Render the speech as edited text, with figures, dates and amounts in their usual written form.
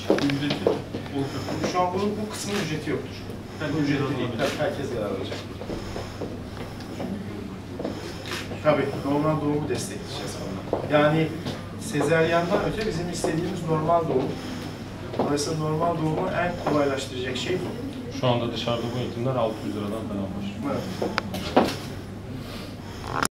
Ücreti olacak. Şu an bu kısmın ücreti yoktur. Bu ücretli değil. Herkes yarar alacak. Tabii, normal doğumu destekleyeceğiz onunla. Yani sezeryandan öte bizim istediğimiz normal doğum. Dolayısıyla normal doğumu en kolaylaştıracak şey bu. Şu anda dışarıda bu eğitimler 600 liradan falan var. Evet.